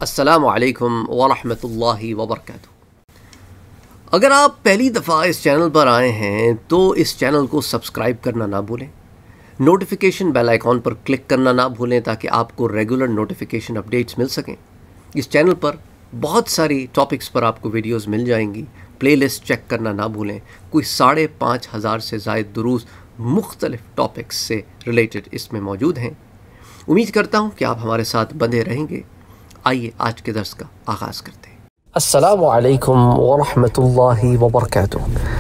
السلام علیکم ورحمۃ اللہ وبرکاتہ۔ اگر آپ پہلی دفعہ اس چینل پر آئے ہیں تو اس چینل کو سبسکرائب کرنا نہ بھولیں، نوٹیفیکیشن بیل آئیکن پر کلک کرنا نہ بھولیں تاکہ آپ کو ریگولر نوٹیفیکیشن اپڈیٹس مل سکیں۔ اس چینل پر بہت ساری ٹاپکس پر آپ کو ویڈیوز مل جائیں گی، پلے لسٹ چیک کرنا نہ بھولیں۔ کوئی 5,500 سے زائد دروس مختلف ٹاپکس سے ریلیٹڈ اس میں موجود ہیں۔ امید کرتا ہوں کہ آپ ہمارے ساتھ بندے رہیں گے۔ آئیے آج کے درس کا آغاز کرتے ہیں۔ السلام علیکم ورحمۃ اللہ وبرکاتہ۔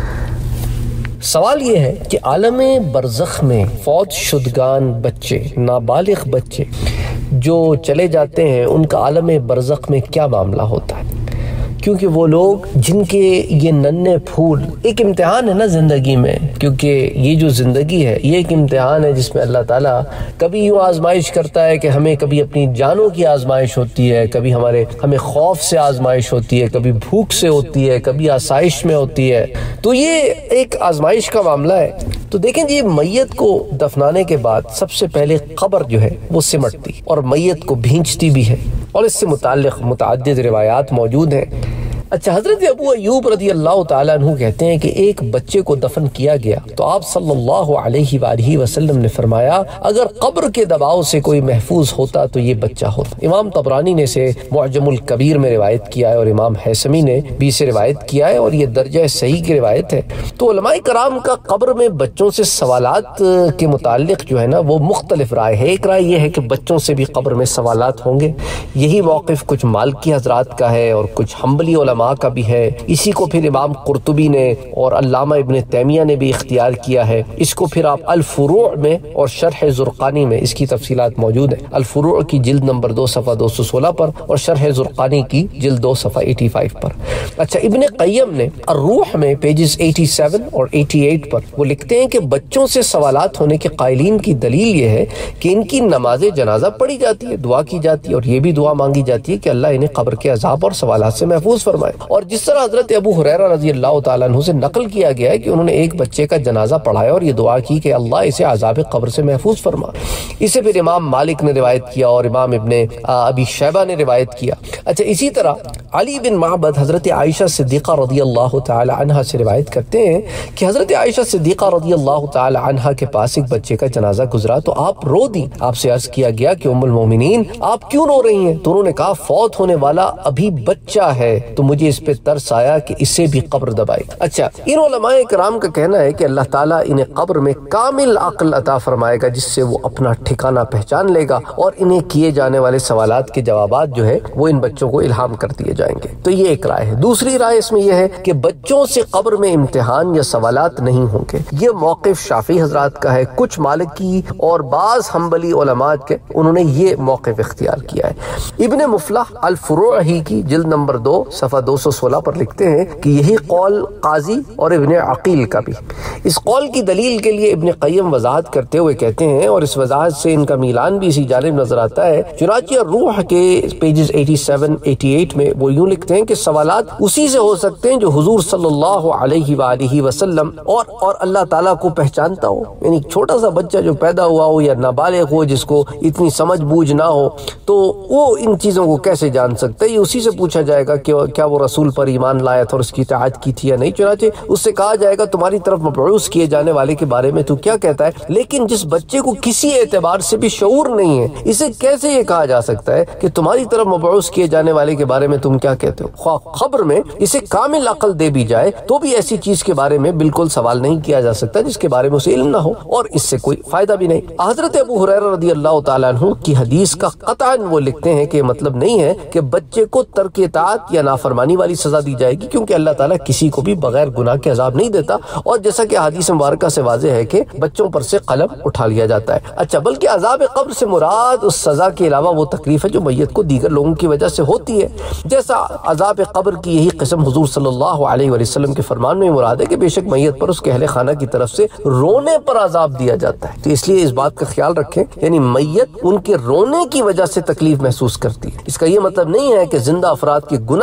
سوال یہ ہے کہ عالم برزخ میں فوت شدگان بچے، نابالغ بچے جو چلے جاتے ہیں، ان کا عالم برزخ میں کیا معاملہ ہوتا ہے؟ کیونکہ وہ لوگ جن کے یہ ننھے پھول، ایک امتحان ہے نا زندگی میں، کیونکہ یہ جو زندگی ہے یہ ایک امتحان ہے جس میں اللہ تعالیٰ کبھی یوں آزمائش کرتا ہے کہ ہمیں کبھی اپنی جانوں کی آزمائش ہوتی ہے، کبھی ہمیں خوف سے آزمائش ہوتی ہے، کبھی بھوک سے ہوتی ہے، کبھی آسائش میں ہوتی ہے۔ تو یہ ایک آزمائش کا معاملہ ہے۔ تو دیکھیں جی، میت کو دفنانے کے بعد سب سے پہلے قبر جو ہے وہ سمٹتی اور میت کو بھینچتی بھی ہے، اور اس سے متعلق متعدد روایات موجود ہیں۔ اچھا، حضرت ابو ایوب رضی اللہ تعالیٰ عنہ کہتے ہیں کہ ایک بچے کو دفن کیا گیا تو آپ صلی اللہ علیہ وآلہ وسلم نے فرمایا اگر قبر کے دباؤ سے کوئی محفوظ ہوتا تو یہ بچہ ہوتا۔ امام طبرانی نے اسے معجم الکبیر میں روایت کیا ہے، اور امام حیثمی نے بھی اسے روایت کیا ہے، اور یہ درجہ صحیح کی روایت ہے۔ تو علماء کرام کا قبر میں بچوں سے سوالات کے متعلق جو ہے نا وہ مختلف رائے ہے۔ ایک رائے یہ ہے کہ بچوں سے بھی قبر میں سوالات ہوں گے۔ یہی موقف کچھ مالکی حضرات کا ہے اور کچھ حنبلی علماء کا بھی ہے۔ اسی کو پھر امام قرطبی نے اور علامہ ابن تیمیہ نے بھی اختیار کیا ہے۔ اس کو پھر آپ الفروع میں اور شرح زرقانی میں اس کی تفصیلات موجود ہیں۔ الفروع کی جلد نمبر 2 صفحہ 216 پر اور شرح زرقانی کی جلد 2 صفحہ 85 پر۔ اچھا، ابن قیم نے الروح میں پیجز 87 اور 88 پر وہ لکھتے ہیں کہ بچوں سے سوالات ہونے کے قائلین کی دلیل یہ ہے کہ ان کی نماز جنازہ پڑھی جاتی ہے، دعا کی جاتی ہے، اور یہ بھی دعا مانگی جاتی ہے کہ اللہ انہیں قبر کے عذاب اور سوالات سے محفوظ فرمائے۔ اور جس طرح حضرت ابو ہریرہ رضی اللہ تعالیٰ عنہ سے نقل کیا گیا ہے کہ انہوں نے ایک بچے کا جنازہ پڑھایا اور یہ دعا کی کہ اللہ اسے عذاب قبر سے محفوظ فرما۔ اسے پھر امام مالک نے روایت کیا اور امام ابن ابی شیبہ نے روایت کیا۔ اچھا، اسی طرح علی بن معبد حضرت عائشہ صدیقہ رضی اللہ تعالی عنہا سے روایت کرتے ہیں کہ حضرت عائشہ صدیقہ رضی اللہ تعالی عنہا کے پاس ایک بچے کا جنازہ گزرا تو آپ رو دی۔ آپ سے عرض کیا گیا کہ ام المومنین آپ کیوں رو رہی ہیں؟ تو انہوں نے کہا فوت ہونے والا ابھی بچہ ہے تو مجھے اس پہ ترس آیا کہ اسے بھی قبر دبائی۔ اچھا، ان علماء کرام کا کہنا ہے کہ اللہ تعالیٰ انہیں قبر میں کامل عقل عطا فرمائے گا جس سے وہ اپنا ٹھکانہ پہچان لے گا، اور انہیں کیے جانے والے سوالات کے جوابات جو ہے وہ ان بچوں کو الہام کر دیے جائیں گے۔ تو یہ ایک رائے ہے۔ دوسری رائے اس میں یہ ہے کہ بچوں سے قبر میں امتحان یا سوالات نہیں ہوں گے۔ یہ موقف شافعی حضرات کا ہے، کچھ مالکی اور بعض حنبلی علماء کے انہوں نے یہ موقف اختیار کیا ہے۔ ابن مفلح الفروع ہی کی جلد نمبر 2 صفحہ 216 پر لکھتے ہیں کہ یہی قول قاضی اور ابن عقیل کا بھی۔ اس قول کی دلیل کے لیے ابن قیم وضاحت کرتے ہوئے کہتے ہیں، اور اس وضاحت سے ان کا میلان بھی اسی جانب نظر آتا ہے، چنانچہ روح کے پیجز 87 88 میں وہ یوں لکھتے ہیں کہ سوالات اسی سے ہو سکتے ہیں جو حضور صلی اللہ علیہ وآلہ وسلم اور اللہ تعالیٰ کو پہچانتا ہو، یعنی چھوٹا سا بچہ جو پیدا ہوا ہو یا نابالغ ہو جس کو اتنی سمجھ بوجھ نہ ہو تو وہ ان چیزوں کو کیسے جان سکتا ہے؟ یہ اسی سے پوچھا جائے گا کہ کیا وہ رسول پر ایمان لایا تھا اور اس کی اطاعت کی تھی یا نہیں۔ چنانچہ اس سے کہا جائے گا تمہاری طرف مبعوث کیے جانے والے کے بارے میں تو کیا کہتا ہے؟ لیکن جس بچے کو کسی اعتبار سے بھی شعور نہیں ہے، اسے کیسے یہ کہا جا سکتا ہے کہ تمہاری طرف مبعوث کیے جانے والے کے بارے میں تم کیا کہتے ہو؟ خواہ خبر میں اسے کامل عقل دے بھی جائے تو بھی ایسی چیز کے بارے میں بالکل سوال نہیں کیا جا سکتا جس کے بارے میں اسے علم نہ ہو، اور اس سے کوئی فائدہ بھی نہیں۔ حضرت ابو ہریرہ رضی اللہ تعالیٰ عنہ کی حدیث کا قطعاً وہ لکھتے ہیں کہ یہ مطلب نہیں ہے کہ بچے کو ترک اطاعت یا نافرمانی والی سزا دی جائے گی، کیونکہ اللہ تعالیٰ کسی کو بھی بغیر گناہ کے عذاب نہیں دیتا، اور جیسا کہ حدیث مبارکہ سے واضح ہے کہ بچوں پر سے قلم اٹھا لیا جاتا ہے۔ اچھا، بلکہ عذاب قبر سے مراد اس سزا کے علاوہ وہ تکلیف ہے جو میت کو دیگر لوگوں کی وجہ سے ہوتی ہے، جیسا عذاب قبر کی یہی قسم حضور صلی اللہ علیہ وسلم کے فرمان میں مراد ہے کہ بے شک میت پر اس کے اہل خانہ کی طرف سے رونے پر عذاب دیا جاتا ہے۔ تو اس لیے اس بات کا خیال رکھیں، یعنی میت ان کے رونے کی وجہ سے تکلیف محسوس کرتی ہے۔ اس کا یہ مطلب نہیں ہے کہ زندہ افراد کے گناہ کی وجہ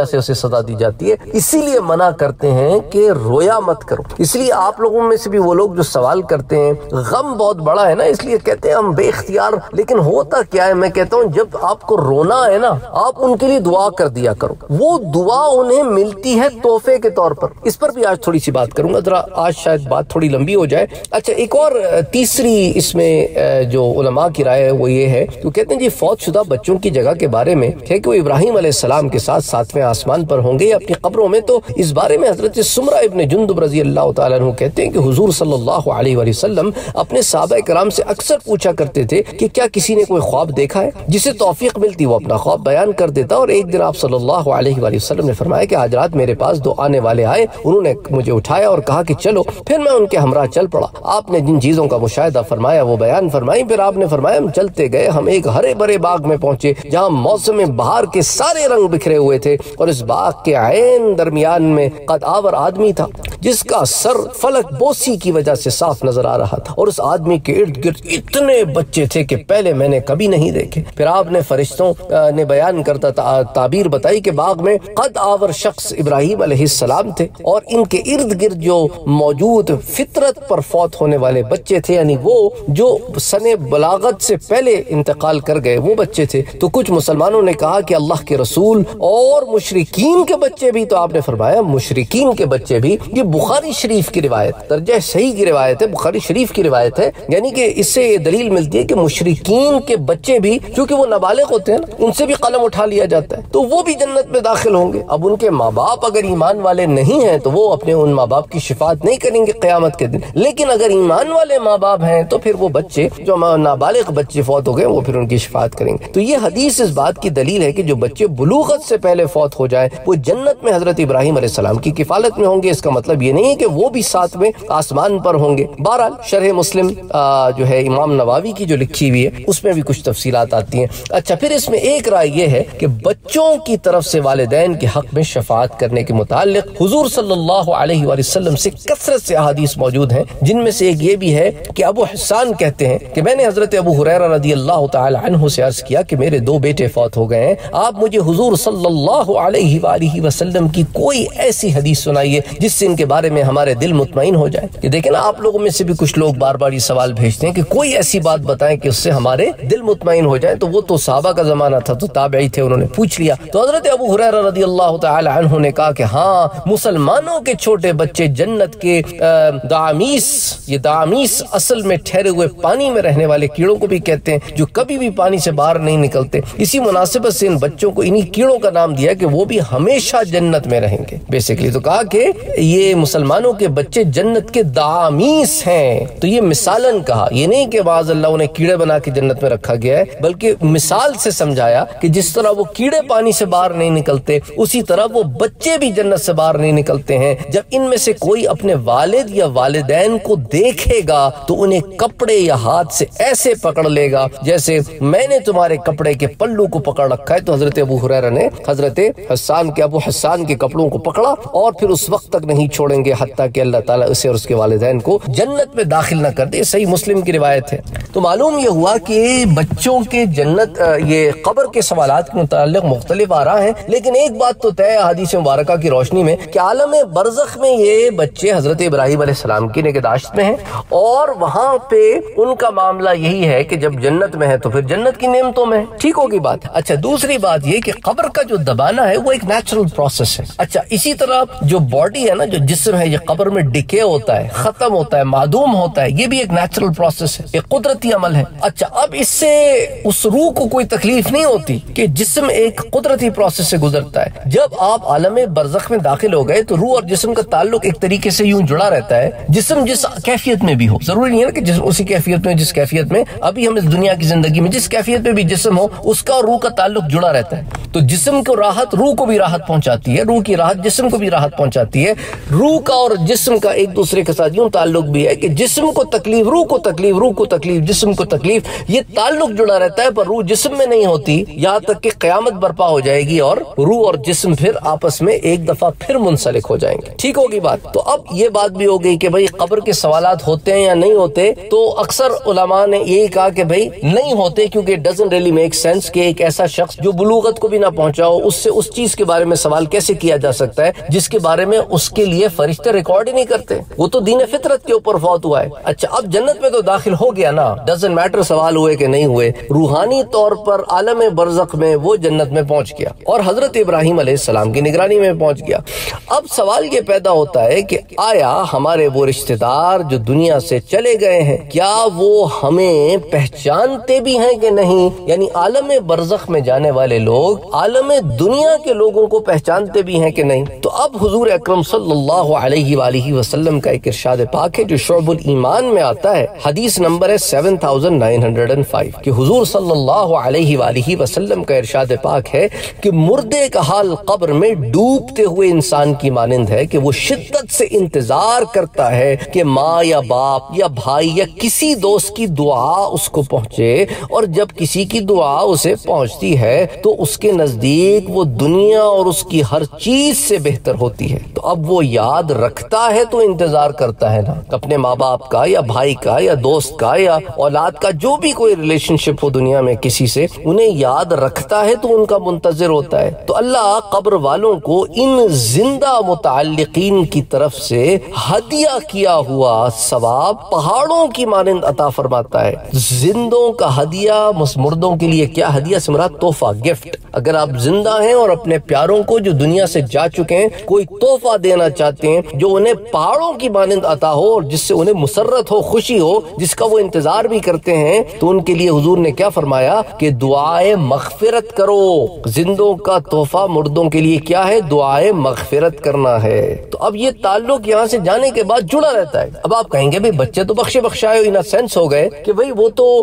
سے اسے سزا دی جاتی ہے. اسی لیے منع کرتے ہیں کہ رویا مت کرو. اس لیے آپ لوگوں میں سے بھی وہ لوگ جو سوال کرتے ہیں غم بہت بڑا ہے نا اس لیے کہتے ہیں ہم بے اختیار, لیکن ہوتا کیا ہے میں کہتا ہوں جب آپ کو رونا ہے نا آپ ان کے لیے دعا کر دیا کرو, وہ دعا انہیں ملتی ہے تحفے کے طور پر. اس پر بھی آج تھوڑی سی بات کروں گا, ذرا آج شاید بات تھوڑی لمبی ہو جائے. اچھا ایک اور تیسری اس میں جو علماء کی رائے ہے وہ یہ ہے کہ کہتے ہیں جی فوت شدہ بچوں کی جگہ کے بارے میں ہے کہ وہ ابراہیم علیہ السلام کے ساتھ 7ویں آسمان پر ہوں گے یا اپنی قبروں میں. تو اس بارے میں حضرت سمرہ ابن جندب رضی اللہ تعالیٰ عنہ کہتے ہیں کہ حضور صلی اللہ علیہ وآلہ وسلم اپنے صحابہ کرام سے اکثر پوچھا کرتے تھے کہ کیا کسی نے کوئی خواب دیکھا ہے. جسے توفیق ملتی وہ اپنا خواب بیان کر دیتا, اور ایک دن آپ صلی اللہ علیہ وآلہ وسلم نے فرمایا کہ آج رات میرے پاس 2 آنے والے آئے, انہوں نے مجھے اٹھایا اور کہا کہ چلو. پھر میں ان کے ہمراہ چل پڑا. آپ نے جن چیزوں کا مشاہدہ فرمایا وہ بیان فرمائی. پھر آپ نے فرمایا ہم چلتے گئے, ہم ایک ہرے بھرے باغ میں پہنچے جہاں موسم بہار کے سارے رنگ بکھرے ہوئے تھے, اور اس باغ کے عین درمیان میں قد آور آدمی تھا جس کا سر فلک بوسی کی وجہ سے صاف نظر آ رہا تھا, اور اس آدمی کے ارد گرد اتنے بچے تھے کہ پہلے میں نے کبھی نہیں دیکھے. پھر آپ نے فرشتوں نے بیان کرتا تعبیر بتائی کہ باغ میں قد آور شخص ابراہیم علیہ السلام تھے, اور ان کے ارد گرد جو موجود فطرت پر فوت ہونے والے بچے تھے, یعنی وہ جو سن بلاغت سے پہلے انتقال کر گئے وہ بچے تھے. تو کچھ مسلمانوں نے کہا کہ اللہ کے رسول اور مشرکین کے بچے بھی. تو آپ نے فرمایا مشرکین کے بچے بھی. یہ بخاری شریف کی روایت, درجہ صحیح کی روایت ہے, بخاری شریف کی روایت ہے. یعنی کہ اس سے یہ دلیل ملتی ہے کہ مشرکین کے بچے بھی, کیونکہ وہ نابالغ ہوتے ہیں نا, ان سے بھی قلم اٹھا لیا جاتا ہے, تو وہ بھی جنت میں داخل ہوں گے. اب ان کے ماں باپ اگر ایمان والے نہیں ہیں تو وہ اپنے ان ماں باپ کی شفاعت نہیں کریں گے قیامت کے دن, لیکن اگر ایمان والے ماں باپ ہیں تو پھر وہ بچے جو نابالغ بچے فوت ہو گئے وہ پھر ان کی شفاعت کریں گے. تو یہ حدیث اس بات کی دلیل ہے کہ جو بچے بلوغت سے پہلے فوت ہو جائیں وہ جنت میں حضرت ابراہیم علیہ السلام کی کفالت میں ہوں گے. اس کا مطلب یہ نہیں ہے کہ وہ بھی 7ویں آسمان پر ہوں گے. بہرحال شرح مسلم جو ہے امام نووی کی جو لکھی ہوئی ہے اس میں بھی کچھ تفصیلات آتی ہیں. اچھا پھر اس میں ایک رائے یہ ہے کہ بچوں کی طرف سے والدین کے حق میں شفاعت کرنے کے متعلق حضور صلی اللہ علیہ وآلہ وسلم سے کثرت سے احادیث موجود ہیں, جن میں سے ایک یہ بھی ہے کہ ابو حسان کہتے ہیں کہ میں نے حضرت ابو ہریرہ رضی اللہ تعالی عنہ سے عرض کیا کہ میرے 2 بیٹے فوت ہو گئے ہیں, آپ مجھے حضور صلی اللہ علیہ وآلہ وسلم کی کوئی ایسی حدیث سنائیے جس سے ان کے بارے میں ہمارے دل مطمئن ہو جائے. کہ دیکھیں نا آپ لوگوں میں سے بھی کچھ لوگ بار بار یہ سوال بھیجتے ہیں کہ کوئی ایسی بات بتائیں کہ اس سے ہمارے دل مطمئن ہو جائے. تو وہ تو صحابہ کا زمانہ تھا, تو تابعی تھے, انہوں نے پوچھ لیا. تو حضرت ابو ہریرہ رضی اللہ تعالی عنہ نے کہا کہ ہاں مسلمانوں کے چھوٹے بچے جنت کے دعامیس, یہ دعامیس اصل میں ٹھہرے ہوئے پانی میں رہنے والے کیڑوں کو بھی کہتے ہیں جو کبھی بھی پانی سے باہر نہیں نکلتے. اسی مناسبت سے ان بچوں کو انہی کیڑوں کا نام دیا کہ وہ بھی ہمیشہ جنت میں رہیں گے بیسیکلی. تو کہا کہ یہ مسلمانوں کے بچے جنت کے دعامیس ہیں. تو یہ مثالن کہا, یہ نہیں کہ معاذ اللہ انہیں کیڑے بنا کے جنت میں رکھا گیا ہے, بلکہ مثال سے سمجھایا کہ جس طرح وہ کیڑے پانی سے باہر نہیں نکلتے اسی طرح وہ بچے بھی جنت سے باہر نہیں نکلتے ہیں. جب ان میں سے کوئی اپنے والد یا والدین کو دیکھے گا تو انہیں کپڑے یا ہاتھ سے ایسے پکڑ لے گا جیسے میں نے تمہارے کپڑے کے پلو کو پکڑ رکھا ہے. تو حضرت ابو ہریرہ نے حضرت ابو حسان کے کپڑوں کو پکڑا اور پھر اس وقت تک نہیں چھوڑیں گے حتیٰ کہ اللہ تعالیٰ اسے اور اس کے والدین کو جنت میں داخل نہ کر دے. صحیح مسلم کی روایت ہے. تو معلوم یہ ہوا کہ بچوں کے جنت یہ قبر کے سوالات کے متعلق مختلف آراء ہیں, لیکن ایک بات تو طے حدیث مبارکہ کی روشنی میں کہ عالم برزخ میں یہ بچے حضرت ابراہیم علیہ السلام کی نگہداشت میں ہیں, اور وہاں پہ ان کا معاملہ یہی ہے کہ جب جنت میں ہے تو پھر جنت کی نعمتوں میں. ٹھیک ہوگی بات. اچھا دوسری بات یہ کہ قبر کا جو دبانا ہے وہ ایک نیچرل پروسیس ہے. اچھا اسی طرح جو باڈی ہے نا, جو جسم ہے, یہ قبر میں ڈکے ہوتا ہے, ختم ہوتا ہے, معدوم ہوتا ہے, یہ بھی ایک نیچرل پروسیس ہے, ایک قدرتی عمل ہے. اچھا اب اس سے اس روح کو کوئی تکلیف نہیں ہوتی کہ جسم ایک قدرتی پروسیس سے گزرتا ہے. جب آپ عالم برزخ میں داخل ہو گئے تو روح اور جسم کا تعلق ایک طریقے سے یوں جڑا رہتا ہے. جسم جس کیفیت میں بھی ہو, ضروری نہیں ہے کہ جسم اسی کیفیت میں جس کیفیت میں ابھی ہم اس دنیا کی زندگی میں جس کیفیت میں بھی جسم ہو, اس کا اور روح کا تعلق جڑا رہتا ہے. تو جسم کو راحت روح کو بھی راحت پہنچاتی ہے, روح کی راحت جسم کو بھی راحت پہنچاتی ہے. روح روح کا اور جسم کا ایک دوسرے کے ساتھ یوں تعلق بھی ہے کہ جسم کو تکلیف، روح کو تکلیف، روح کو تکلیف، جسم کو تکلیف، یہ تعلق جڑا رہتا ہے، پر روح جسم میں نہیں ہوتی یہاں تک کہ قیامت برپا ہو جائے گی اور روح اور جسم پھر آپس میں ایک دفعہ پھر منسلک ہو جائیں گے۔ ٹھیک ہوگی بات؟ تو اب یہ بات بھی ہو گئی کہ بھئی قبر کے سوالات ہوتے ہیں یا نہیں ہوتے، تو اکثر علماء نے یہی کہا کہ بھئی نہیں ہوتے، کیونکہ it doesn't really make sense کہ ایک ایسا شخص جو بلوغت کو بھی نہ پہنچا ہو اس سے اس چیز کے بارے میں سوال کیسے کیا جا سکتا ہے جس کے بارے میں اس کے لیے فرشتے ریکارڈ ہی نہیں کرتے، وہ تو دین فطرت کے اوپر فوت ہوا ہے۔ اچھا اب جنت میں تو داخل ہو گیا نا، ڈزنٹ میٹر سوال ہوئے کہ نہیں ہوئے، روحانی طور پر عالم برزخ میں وہ جنت میں پہنچ گیا اور حضرت ابراہیم علیہ السلام کی نگرانی میں پہنچ گیا۔ اب سوال یہ پیدا ہوتا ہے کہ آیا ہمارے وہ رشتہ دار جو دنیا سے چلے گئے ہیں کیا وہ ہمیں پہچانتے بھی ہیں کہ نہیں؟ یعنی عالم برزخ میں جانے والے لوگ عالم دنیا کے لوگوں کو پہچانتے بھی ہیں کہ نہیں؟ تو اب حضور اکرم صلی اللہ علیہ وآلہ وسلم کا ایک ارشاد پاک ہے جو شعب الایمان میں آتا ہے، حدیث نمبر ہے 7905 کہ حضور صلی اللہ علیہ وآلہ وسلم کا ارشاد پاک ہے کہ مردے کا حال قبر میں ڈوبتے ہوئے انسان کی مانند ہے کہ وہ شدت سے انتظار کرتا ہے کہ ماں یا باپ یا بھائی یا کسی دوست کی دعا اس کو پہنچے، اور جب کسی کی دعا اسے پہنچتی ہے تو اس کے نزدیک وہ دنیا اور اس کی ہر چیز سے بہتر ہوتی ہے۔ تو اب وہ یاد رکھتا ہے تو انتظار کرتا ہے نا، اپنے ماں باپ کا یا بھائی کا یا دوست کا یا اولاد کا، جو بھی کوئی ریلیشن شپ ہو دنیا میں کسی سے، انہیں یاد رکھتا ہے تو ان کا منتظر ہوتا ہے۔ تو اللہ قبر والوں کو ان زندہ متعلقین کی طرف سے ہدیہ کیا ہوا ثواب پہاڑوں کی مانند عطا فرماتا ہے۔ زندوں کا ہدیہ، مردوں کے لیے کیا ہدیہ سے مراد؟ تحفہ، گفٹ۔ اگر آپ زندہ ہیں اور اپنے پیاروں کو جو دنیا سے جا چکے ہیں کوئی تحفہ دینا چاہتے ہیں جو انہیں پہاڑوں کی مانند عطا ہو اور جس سے انہیں مسرت ہو، خوشی ہو، جس کا وہ انتظار بھی کرتے ہیں، تو ان کے لیے حضور نے کیا فرمایا کہ دعائے مغفرت کرو۔ زندوں کا تحفہ مردوں کے لیے کیا ہے؟ دعائے مغفرت کرنا ہے۔ تو اب یہ تعلق یہاں سے جانے کے بعد جڑا رہتا ہے۔ اب آپ کہیں گے بھئی بچے تو بخشے بخشائے ان سینس ہو گئے کہ بھئی وہ تو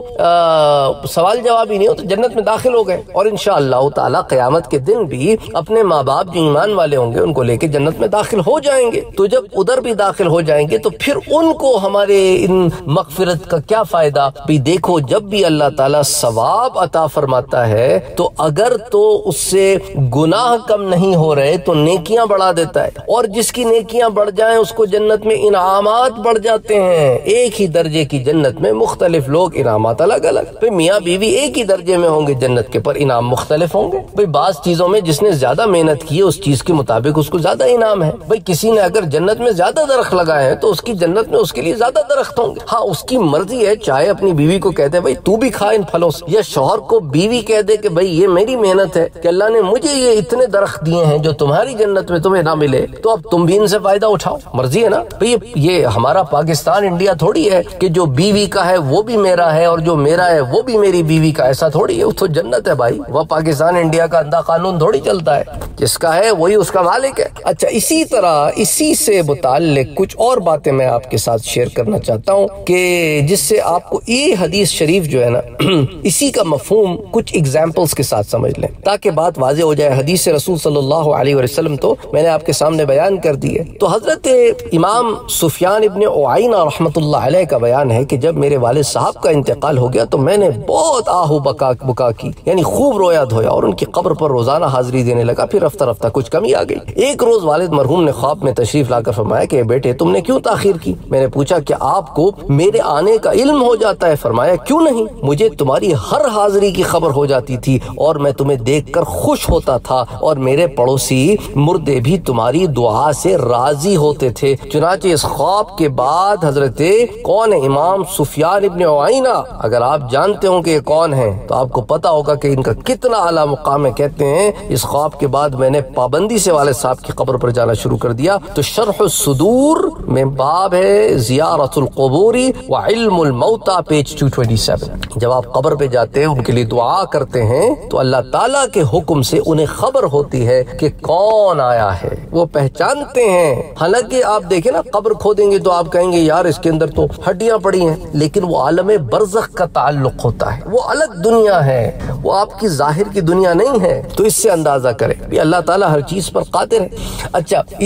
سوال جواب ہی نہیں ہو تو جنت میں داخل ہو گئے، اور انشاءاللہ تعالی قیامت کے دن بھی اپنے ماں باپ جو ایمان والے ہوں گے ان کو لے کے جنت میں داخل ہو جائیں گے۔ تو جب ادھر بھی داخل ہو جائیں گے تو پھر ان کو ہمارے ان مغفرت کا کیا فائدہ؟ بھی دیکھو جب بھی اللہ تعالیٰ ثواب عطا فرماتا ہے تو اگر تو اس سے گناہ کم نہیں ہو رہے تو نیکیاں بڑھا دیتا ہے، اور جس کی نیکیاں بڑھ جائیں اس کو جنت میں انعامات بڑھ جاتے ہیں۔ ایک ہی درجے کی جنت میں مختلف لوگ، انعامات الگ الگ۔ بھئی میاں بیوی ایک ہی درجے میں ہوں گے جنت کے، پر انعام مختلف ہوں گے۔ بھئی بعض چیزوں میں جس نے زیادہ محنت کی ہے اس چیز کے مطابق اس کو زیادہ انعام ہے۔ بھئی کسی نے اگر جنت میں زیادہ درخت لگائے ہیں تو اس کی جنت میں اس کے لیے زیادہ درخت ہوں گے۔ ہاں اس کی مرضی ہے، چاہے اپنی بیوی کو کہتے بھئی تو بھی کھا ان پھلوں سے، یا شوہر کو بیوی کہہ دے کہ بھئی یہ میری محنت ہے کہ اللہ نے مجھے یہ اتنے درخت دیے ہیں جو تمہاری جنت میں تمہیں نہ ملے، تو اب تم بھی ان سے فائدہ اٹھاؤ، مرضی ہے نا۔ بھئی یہ ہمارا پاکستان انڈیا تھوڑی ہے کہ جو بیوی کا ہے وہ بھی میرا ہے اور جو میرا ہے وہ بھی میری بیوی کا، ایسا تھوڑی ہے۔ وہ تو جنت ہے بھائی، وہ پاکستان انڈیا کا اندھا قانون تھوڑی چلتا ہے، جس کا ہے وہی اس کا مالک ہے۔ اچھا اسی طرح اسی سے متعلق کچھ اور باتیں میں آپ کے ساتھ شیئر کرنا چاہتا ہوں کہ جس سے آپ کو یہ حدیث شریف جو ہے نا اسی کا مفہوم کچھ ایگزامپلز کے ساتھ سمجھ لیں تاکہ بات واضح ہو جائے۔ حدیث رسول صلی اللہ علیہ وسلم تو میں نے آپ کے سامنے بیان کر دی ہے۔ تو حضرت امام سفیان ابن عیینہ رحمۃ اللہ علیہ کا بیان ہے کہ جب میرے والد صاحب کا انتقال ہو گیا تو میں نے بہت آہو بکا کی، یعنی خوب رویا دھویا، اور ان کی قبر پر روزانہ حاضری دینے لگا۔ پھر رفتہ رفتہ کچھ کمی آ گئی۔ ایک روز والد مرحوم نے خواب میں تشریف لا کر فرمایا کہ بیٹے تم نے کیوں تاخیر کی؟ میں نے پوچھا کہ آپ کو میرے آنے کا علم ہو جاتا ہے؟ فرمایا کیوں نہیں، مجھے تمہاری ہر حاضری کی خبر ہو جاتی تھی اور میں تمہیں دیکھ کر خوش ہوتا تھا، اور میرے پڑوسی مردے بھی تمہاری دعا سے راضی ہوتے تھے۔ چنانچہ اس خواب کے بعد حضرت کون ہے؟ امام سفیان ابن عیینہ۔ اگر آپ جانتے ہوں کہ یہ کون ہیں تو آپ کو پتا ہوگا کہ ان کا کتنا اعلیٰ مقام ہے۔ کہتے ہیں اس خواب کے بعد میں نے پابندی سے والد صاحب کی قبر پر جانا شروع کر دیا۔ تو شرح الصدور میں باب ہے زیارت القبور وعلم الموتى پیج 227۔ جب آپ قبر پہ جاتے ہیں ان کے لیے دعا کرتے ہیں تو اللہ تعالیٰ کے حکم سے انہیں خبر ہوتی ہے کہ کون آیا ہے، وہ پہچانتے ہیں۔ حالانکہ آپ دیکھیں نا قبر کھودیں گے تو آپ کہیں گے یار اس کے اندر تو ہڈیاں پڑی ہیں، لیکن وہ عالم برزخ کا تعلق ہوتا ہے، وہ الگ دنیا ہے، وہ آپ کی ظاہر کی دنیا نہیں ہے۔ تو اس سے اندازہ کریں کہ اللہ تعالیٰ ہر چیز پر قادر ہے۔ اچھا اسی طرح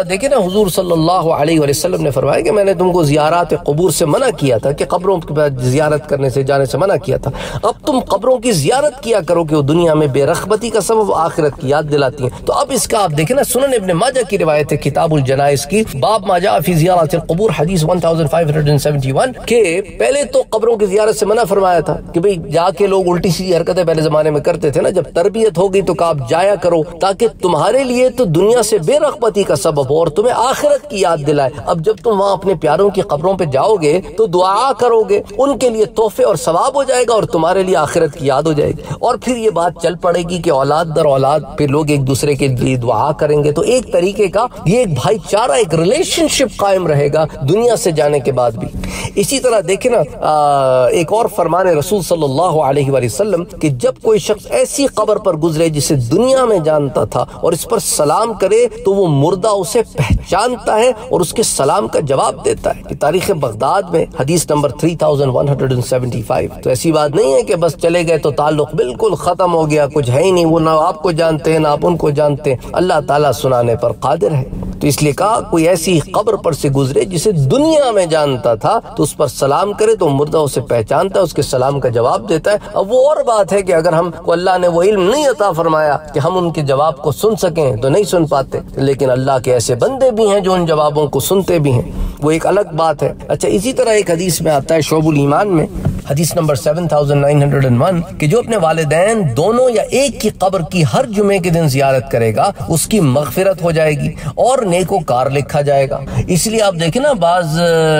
دیکھیں نا حضور صلی اللہ علیہ وسلم نے فرمایا کہ میں نے تم کو زیارات قبور سے منع کیا تھا، کہ قبروں کی زیارت کرنے سے جانے سے منع کیا تھا، اب تم قبروں کی زیارت کیا کرو کہ وہ دنیا میں بے رغبتی کا سبب، آخرت کی یاد دلاتی ہیں۔ تو اب اس کا آپ دیکھیں نا سنن ابن ماجہ کی روایت ہے کتاب الجنائز کی، باب ما جاء فی زیارت القبور، حدیث 1571، کہ پہلے تو قبروں کی زیارت سے منع فرمایا تھا کہ بھئی جا کے لوگ الٹی سی حرکتیں پہلے زمانے میں کرتے تھے نا، جب تربیت ہو گئی تو کہا آپ جایا کرو تاکہ تمہارے لیے تو دنیا سے بے رغبتی کا سبب ہو اور تمہیں آخرت کی یاد دلائے۔ اب جب تم وہاں اپنے پیاروں کی قبروں پہ جاؤ گے تو دعا کرو گے، ان کے لیے تحفے اور ثواب ہو جائے گا اور تمہارے لیے آخرت کی یاد ہو جائے گی، اور پھر یہ بات چل پڑے گی کہ اولاد در اولاد پہ لوگ ایک دوسرے کے لیے دعا کریں گے، تو ایک طریقے کا یہ ایک بھائی چارہ، ایک ریلیشن شپ قائم رہے گا دنیا سے جانے کے بعد بھی۔ اسی طرح دیکھیں نا ایک اور فرمان رسول صلی اللہ علیہ وآلہ وسلم کہ جب کوئی شخص ایسی قبر پر گزرے جسے دنیا میں جانتا تھا اور اس پر سلام کرے تو وہ مردہ اسے پہچانتا ہے اور اس کے سلام کا جواب دیتا ہے۔ تاریخ بغداد میں حدیث نمبر 3175۔ تو ایسی بات نہیں ہے کہ بس چلے گئے تو تعلق بالکل ختم ہو گیا، کچھ ہے ہی نہیں، وہ نہ آپ کو جانتے ہیں نہ آپ ان کو جانتے ہیں، اللہ تعالیٰ سنانے پر قادر ہے۔ تو اس لیے کہا کوئی ایسی قبر پر سے گزرے جسے دنیا میں جانتا تھا تو اس پر سلام کرے تو مردہ اسے پہچانتا ہے، اس کے سلام کا جواب دیتا ہے۔ اب وہ اور بات ہے کہ اگر ہم کو اللہ نے وہ علم نہیں عطا فرمایا کہ ہم ان کے جواب کو سن سکیں تو نہیں سن پاتے، لیکن اللہ کے ایسے بندے بھی ہیں جو ان جوابوں کو سنتے بھی ہیں، وہ ایک الگ بات ہے۔ اچھا اسی طرح ایک حدیث میں آتا ہے شعب الایمان میں حدیث نمبر 7901 کہ جو اپنے والدین دونوں یا ایک کی قبر کی ہر جمعے کے دن زیارت کرے گا اس کی مغفرت ہو جائے گی اور نیکوکار لکھا جائے گا۔ اس لیے آپ دیکھیں نا بعض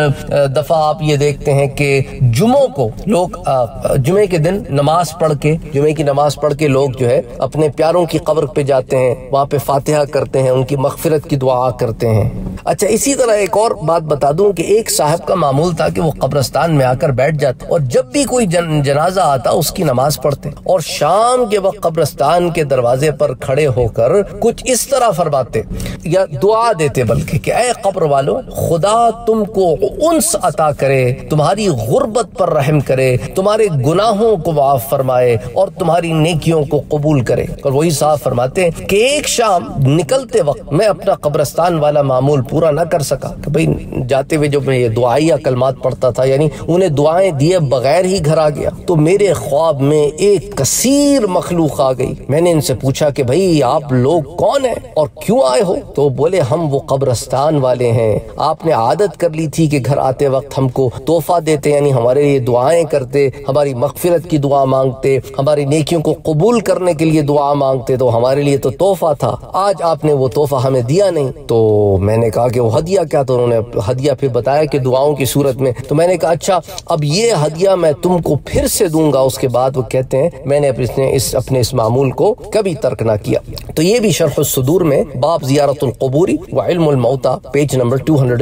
دفعہ آپ یہ دیکھتے ہیں کہ جمعوں کو لوگ جمعے کے دن نماز پڑھ کے، جمعے کی نماز پڑھ کے لوگ جو ہے اپنے پیاروں کی قبر پہ جاتے ہیں، وہاں پہ فاتحہ کرتے ہیں، ان کی مغفرت کی دعا کرتے ہیں۔ اچھا اسی طرح ایک اور بات بتا دوں کہ ایک صاحب کا معمول تھا کہ وہ قبرستان میں آ کر بیٹھ جاتے اور جب بھی کوئی جنازہ آتا اس کی نماز پڑھتے اور شام کے وقت قبرستان کے دروازے پر کھڑے ہو کر کچھ اس طرح فرماتے یا دعا دیتے بلکہ کہ اے قبر والو، خدا تم کو انس عطا کرے، تمہاری غربت پر رحم کرے، تمہارے گناہوں کو معاف فرمائے اور تمہاری نیکیوں کو قبول کرے۔ اور وہی صاحب فرماتے ہیں کہ ایک شام نکلتے وقت میں اپنا قبرستان والا معمول پورا نہ کر سکا کہ بھئی جاتے ہوئے جو میں یہ دعائیہ کلمات پڑھتا تھا، یعنی انہیں دعائیں دیے بغیر ہی گھر آ گیا، تو میرے خواب میں ایک کثیر مخلوق آ گئی۔ میں نے ان سے پوچھا کہ بھئی آپ لوگ کون ہیں اور کیوں آئے ہو؟ تو بولے ہم وہ قبرستان والے ہیں، آپ نے عادت کر لی تھی کہ گھر آتے وقت ہم کو تحفہ دیتے، یعنی ہمارے لیے دعائیں کرتے، ہماری مغفرت کی دعا مانگتے، ہماری نیکیوں کو قبول کرنے کے لیے دعا مانگتے، تو ہمارے لیے تو تحفہ تھا، آج آپ نے وہ تحفہ ہمیں دیا نہیں۔ تو میں نے کہا کہ وہ ہدیہ کیا؟ تو انہوں نے ہدیہ پھر بتایا کہ دعاؤں کی صورت میں۔ تو میں نے کہا اچھا اب یہ ہدیہ میں تم کو پھر سے دوں گا۔ اس کے بعد وہ کہتے ہیں میں نے اپنے اس معمول کو کبھی ترک نہ کیا۔ تو یہ بھی شرح الصدور میں باب زیارت القبور و علم الموتى پیج نمبر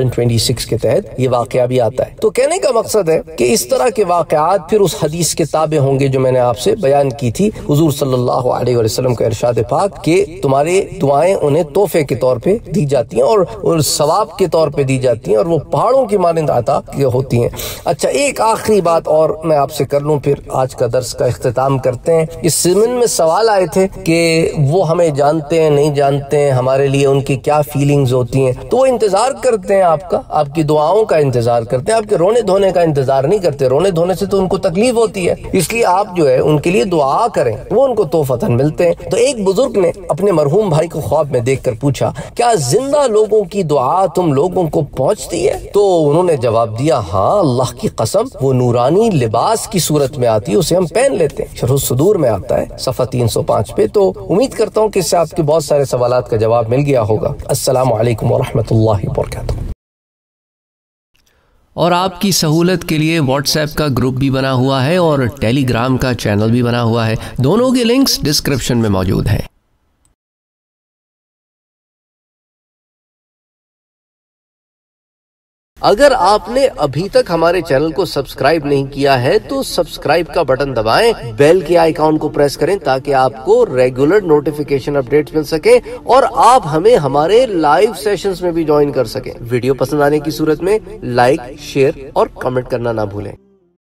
226 کے تحت یہ واقعہ بھی آتا ہے۔ تو کہنے کا مقصد ہے کہ اس طرح کے واقعات پھر اس حدیث کے تابع ہوں گے جو میں نے آپ سے بیان کی تھی، حضور صلی اللہ علیہ وسلم کا ارشاد پاک کہ تمہارے دعائیں انہیں تحفے کے طور پہ دی جاتی ہیں اور ثواب کے طور پہ دی جاتی ہیں اور وہ پہاڑوں کی مانند عطا ہوتی ہیں۔ اچھا ایک آخری بات اور میں آپ سے کر لوں، پھر آج کا درس کا اختتام کرتے ہیں۔ اس ضمن میں سوال آئے تھے کہ وہ ہمیں جانتے ہیں نہیں جانتے ہیں، ہمارے لیے ان کی کیا فیلنگز ہوتی ہیں، تو وہ انتظار کرتے ہیں آپ کا، آپ کی دعاؤں کا انتظار کرتے ہیں، آپ کے رونے دھونے کا انتظار نہیں کرتے۔ رونے دھونے سے تو ان کو تکلیف ہوتی ہے، اس لیے آپ جو ہے ان کے لیے دعا کریں، وہ ان کو تحفتاً ملتے ہیں۔ تو ایک بزرگ نے اپنے مرحوم بھائی کو خواب میں دیکھ کر پوچھا کیا زندہ لوگوں کی دعا تم لوگوں کو پہنچتی ہے؟ تو انہوں نے جواب دیا ہاں اللہ کی قسم، وہ نورانی لباس کی صورت میں آتی ہے، اسے ہم پہن لیتے ہیں۔ شرح الصدور میں آتا ہے صفحہ 305 پہ۔ تو امید کرتا ہوں کہ اس سے آپ کے بہت سارے سوالات کا جواب مل گیا ہوگا۔ السلام علیکم ورحمۃ اللہ وبرکاتہ۔ اور آپ کی سہولت کے لیے واٹس ایپ کا گروپ بھی بنا ہوا ہے اور ٹیلی گرام کا چینل بھی بنا ہوا ہے، دونوں کے لنکس ڈسکرپشن میں موجود ہیں۔ اگر آپ نے ابھی تک ہمارے چینل کو سبسکرائب نہیں کیا ہے تو سبسکرائب کا بٹن دبائیں، بیل کے آئیکن کو پریس کریں تاکہ آپ کو ریگولر نوٹیفیکیشن اپڈیٹس مل سکیں اور آپ ہمیں ہمارے لائیو سیشنز میں بھی جوائن کر سکیں۔ ویڈیو پسند آنے کی صورت میں لائک، شیئر اور کمنٹ کرنا نہ بھولیں۔